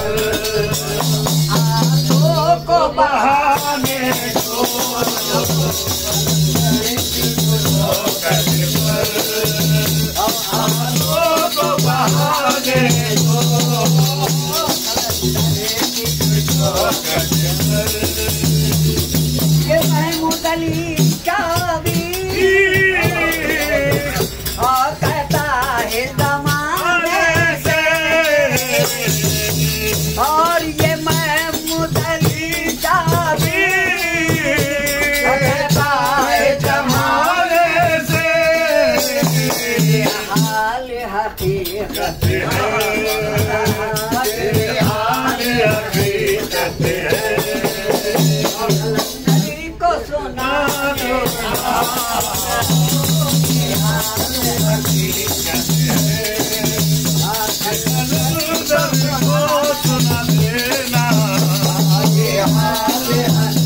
आंसू को बहाने दो आंसू को बहाने दो ये महमूद अली चावी और कहता है जमाने से और ये महमूद अली चावी कहता है जमाने से हाल हकीकत को सुना सुना देना